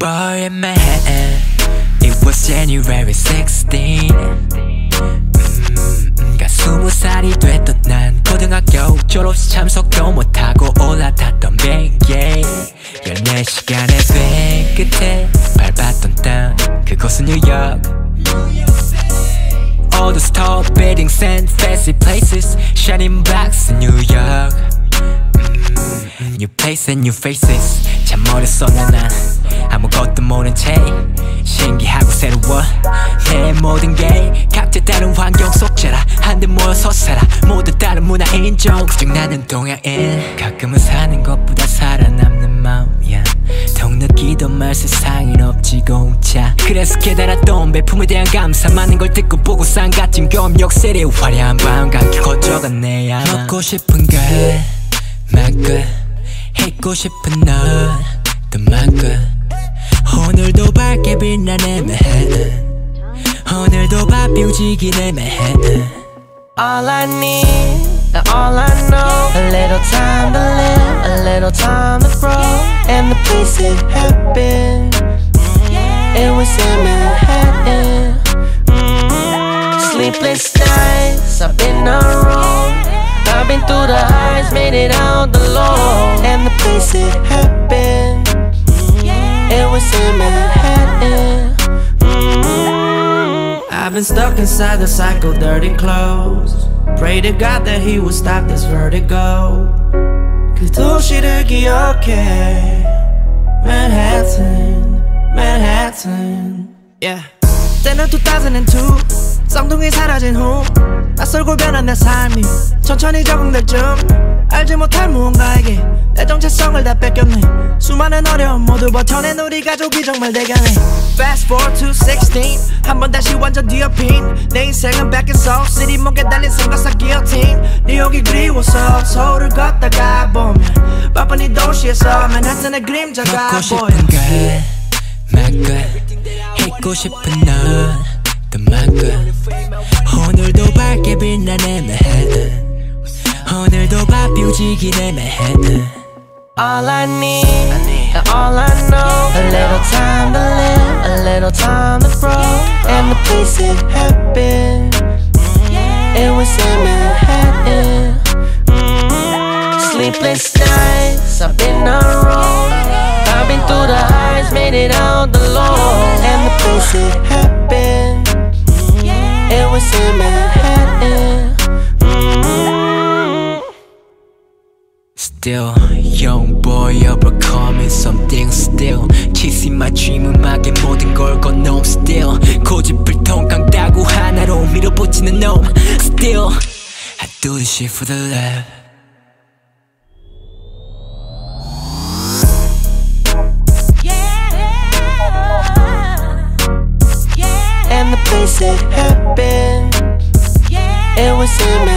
boy in my head. It was January 16. 가 20살이 됐던 난 고등학교 졸업식 참석도 못하고 올라탔던 비행기 14시간의 비행 끝에 밟았던 땅 그곳은 뉴욕. All the tall buildings and fancy places, shining blocks in New York. New place and new faces. 참 어렸었나 난 아무것도 모른 채 신기하고 새로워 내 모든 게 각자 다른 환경 속 자라 한데 모여서 살아 모두 다른 문화 인종 그중 나는 동양인 가끔은 사는 것보다 살아남는 마음이야 더욱 느끼던 말 세상엔 없지 공짜 그래서 깨달았던 배품에 대한 감사 많은 걸 듣고 보고 산 같은 경험 역세례 화려한 밤 감기 거쳐갔네 아마 먹고 싶은 걸 막고 잊고 싶은 넌또 막고 오늘도 밝게 빛나네 매해 오늘도 바삐 움직이네 매해 All I need, all I know, a little time to live, a little time to grow. And the place it happened, it was in Manhattan. Sleepless nights, I've been on the road, I've been through the highs, made it out the low. And the place it happened, it was in Manhattan. I've been stuck inside the cycle, dirty clothes. Pray to God that he would stop this vertigo. 그 도시를 기억해 Manhattan, Manhattan. Yeah. 때는 2002 쌍둥이 사라진 후 낯설고 변한 내 삶이 천천히 적응될 쯤 알지 못할 무언가에게 내 정체성을 다 뺏겼네 수많은 어려움 모두 버텨낸 우리 가족이 정말 대견해 Fast forward to 16 한 번 다시 완전 뒤엎인 내 인생은 back in Soul City 목에 달린 선글라스 기어틴 뉴욕이 그리워서 서울을 걷다가 보면 바쁜 이 도시에서 맨하탄의 그림자가 먹고 싶은 보여 걸 막고 잊고 싶은 넌또 막고 오늘도 밝게 빛나네 매해 오늘도 바삐 움직이네 매해 All I need, all I know, a little time to live, a little time to grow. And the place it happened, it was in Manhattan. Sleepless nights, I've been on the road, I've been through the highs, made it out the low. And the place it happened, it was in Manhattan. Still, young boy overcoming something still Chasing my dream 음악의 모든 걸 건너온 still 고집을 통강다고 하나로 밀어붙이는 놈 Still, I do this shit for the love And the place it happened, it was in